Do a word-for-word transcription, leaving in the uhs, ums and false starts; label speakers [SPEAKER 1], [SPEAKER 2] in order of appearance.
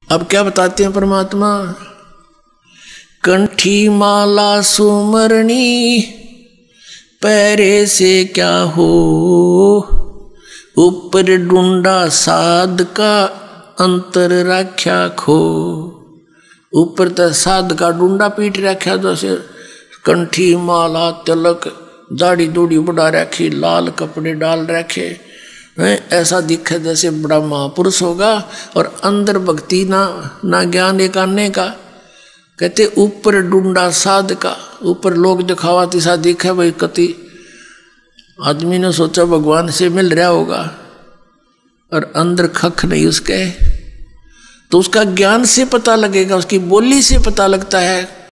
[SPEAKER 1] अब क्या बताते हैं परमात्मा, कंठी माला सुमरणी पैरे से क्या हो, ऊपर डूंडा साध का अंतर राख्या खो। ऊपर तो साध का डूंडा पीट रखा, जैसे कंठी माला तिलक दाढ़ी दूढ़ी बढ़ा रखी, लाल कपड़े डाल रखे, ऐसा दिखे जैसे बड़ा महापुरुष होगा, और अंदर भक्ति ना ना ज्ञान एक आने का। कहते ऊपर डूंडा साध का, ऊपर लोग दिखावा तिसा दिखे भाई, कति आदमी ने सोचा भगवान से मिल रहा होगा, और अंदर खख नहीं उसके। तो उसका ज्ञान से पता लगेगा, उसकी बोली से पता लगता है।